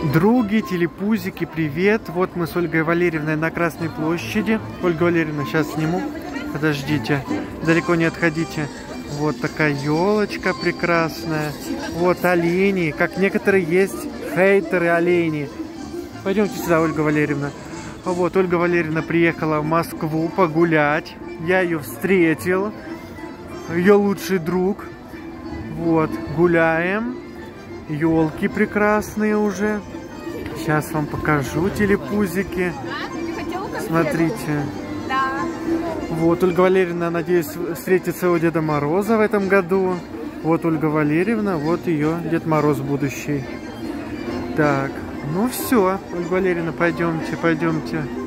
Други, телепузики, привет! Вот мы с Ольгой Валерьевной на Красной площади. Ольга Валерьевна, сейчас сниму. Подождите, далеко не отходите. Вот такая елочка прекрасная. Вот олени, как некоторые есть хейтеры оленей. Пойдемте сюда, Ольга Валерьевна. Вот, Ольга Валерьевна приехала в Москву погулять. Я ее встретил. Ее лучший друг. Вот, гуляем. Елки прекрасные уже. Сейчас вам покажу телепузики. Смотрите. Вот Ольга Валерьевна, надеюсь, встретится у Деда Мороза в этом году. Вот Ольга Валерьевна, вот ее Дед Мороз будущий. Так, ну все, Ольга Валерьевна, пойдемте, пойдемте.